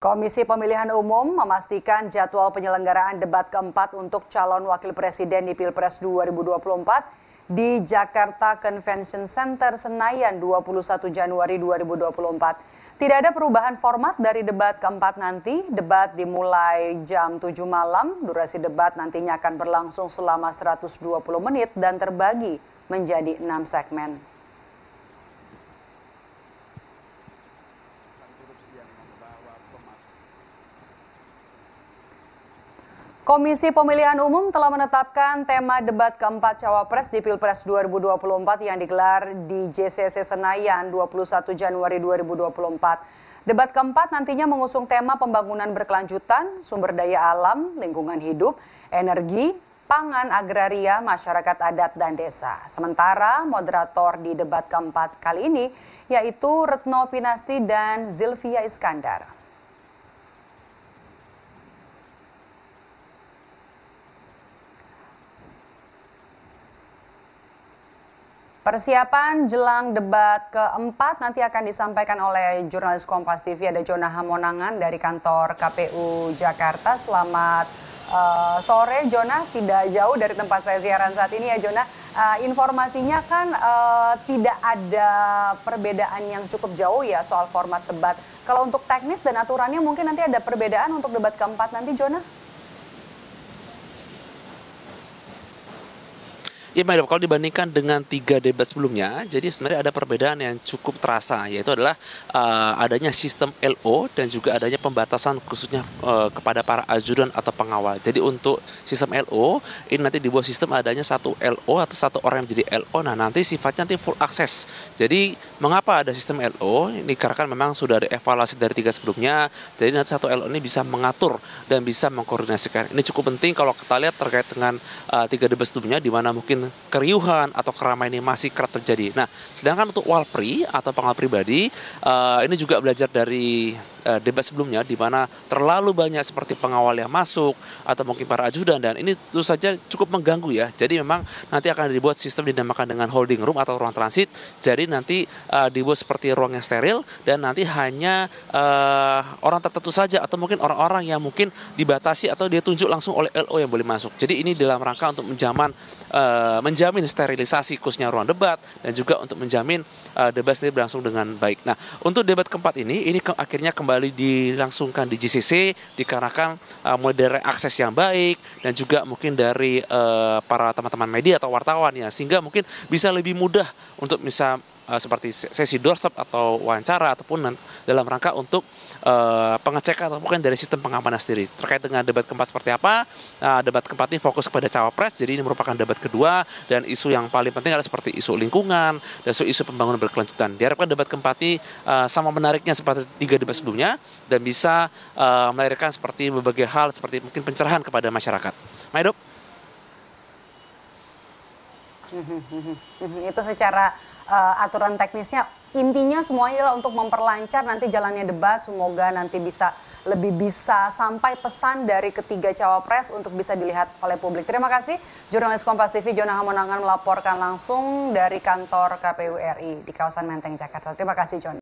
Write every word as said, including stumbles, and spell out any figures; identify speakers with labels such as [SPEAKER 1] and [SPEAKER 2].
[SPEAKER 1] Komisi Pemilihan Umum memastikan jadwal penyelenggaraan debat keempat untuk calon wakil presiden di Pilpres dua ribu dua puluh empat di Jakarta Convention Center Senayan dua puluh satu Januari dua ribu dua puluh empat. Tidak ada perubahan format dari debat keempat nanti. Debat dimulai jam tujuh malam. Durasi debat nantinya akan berlangsung selama seratus dua puluh menit dan terbagi menjadi enam segmen. Komisi Pemilihan Umum telah menetapkan tema debat keempat Cawapres di Pilpres dua ribu dua puluh empat yang digelar di J C C Senayan dua puluh satu Januari dua ribu dua puluh empat. Debat keempat nantinya mengusung tema pembangunan berkelanjutan, sumber daya alam, lingkungan hidup, energi, pangan, agraria, masyarakat adat, dan desa. Sementara moderator di debat keempat kali ini yaitu Retno Pinasti dan Zilvia Iskandar. Persiapan jelang debat keempat nanti akan disampaikan oleh jurnalis Kompas T V. Ada Jona Hamonangan dari kantor K P U Jakarta. Selamat uh, sore Jona, tidak jauh dari tempat saya siaran saat ini ya Jona. Uh, informasinya kan uh, tidak ada perbedaan yang cukup jauh ya soal format debat. Kalau untuk teknis dan aturannya mungkin nanti ada perbedaan untuk debat keempat nanti Jona?
[SPEAKER 2] Ya, Mbak, kalau dibandingkan dengan tiga debat sebelumnya, jadi sebenarnya ada perbedaan yang cukup terasa, yaitu adalah uh, adanya sistem L O dan juga adanya pembatasan khususnya uh, kepada para ajudan atau pengawal. Jadi untuk sistem L O, ini nanti dibuat sistem adanya satu L O atau satu orang yang menjadi L O, nah nanti sifatnya nanti full akses. Jadi mengapa ada sistem L O? Ini karena memang sudah ada evaluasi dari tiga sebelumnya, jadi nanti satu L O ini bisa mengatur dan bisa mengkoordinasikan. Ini cukup penting kalau kita lihat terkait dengan uh, tiga debat sebelumnya, di mana mungkin keriuhan atau keramaian ini masih kerap terjadi. Nah, sedangkan untuk walpri atau pengawal pribadi, uh, ini juga belajar dari uh, debat sebelumnya, di mana terlalu banyak seperti pengawal yang masuk atau mungkin para ajudan, dan ini tentu saja cukup mengganggu ya. Jadi memang nanti akan dibuat sistem dinamakan dengan holding room atau ruang transit. Jadi nanti uh, dibuat seperti ruang yang steril dan nanti hanya uh, orang tertentu saja atau mungkin orang-orang yang mungkin dibatasi atau dia tunjuk langsung oleh L O yang boleh masuk. Jadi ini dalam rangka untuk menjaman uh, menjamin sterilisasi khususnya ruang debat dan juga untuk menjamin uh, debat sendiri berlangsung dengan baik. Nah, untuk debat keempat ini, ini ke akhirnya kembali dilangsungkan di J C C dikarenakan uh, mulai dari akses yang baik dan juga mungkin dari uh, para teman-teman media atau wartawan ya, sehingga mungkin bisa lebih mudah untuk bisa uh, seperti sesi doorstop atau wawancara ataupun dalam rangka untuk uh, pengecekan atau mungkin dari sistem pengamanan sendiri. Terkait dengan debat keempat seperti apa, uh, debat keempat ini fokus kepada Cawapres, jadi ini merupakan debat kedua dan isu yang paling penting adalah seperti isu lingkungan dan isu-isu pembangunan berkelanjutan. Diharapkan debat keempat ini uh, sama menariknya seperti tiga debat sebelumnya dan bisa uh, melahirkan seperti berbagai hal seperti mungkin pencerahan kepada masyarakat. Maidop?
[SPEAKER 1] Itu secara uh, aturan teknisnya, intinya semuanya adalah untuk memperlancar nanti jalannya debat. Semoga nanti bisa lebih bisa sampai pesan dari ketiga cawapres untuk bisa dilihat oleh publik. Terima kasih jurnalis Kompas T V Jona Hamonangan melaporkan langsung dari kantor K P U R I di kawasan Menteng, Jakarta. Terima kasih Jon.